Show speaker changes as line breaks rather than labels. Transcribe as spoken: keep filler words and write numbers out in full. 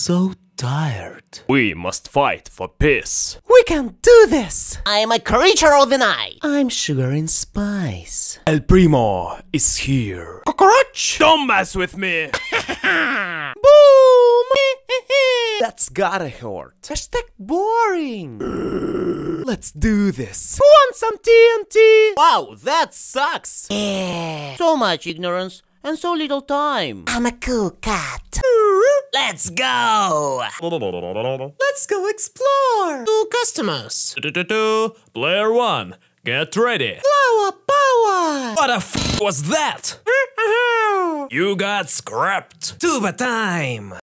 so tired.
We must fight for peace.
We can do this.
I am a creature of the night.
I'm sugar and spice.
El Primo is here.
Cockroach.
Don't mess with me.
Boom. That's gotta hurt. Hashtag boring. Let's do this. Who wants some T N T?
Wow, that sucks. Yeah. So much ignorance and so little time. I'm a cool cat. Let's go.
Let's go explore.
Two customers.
Player one, get ready.
Flower power.
What the f was that? You got scrapped.
Tuba time.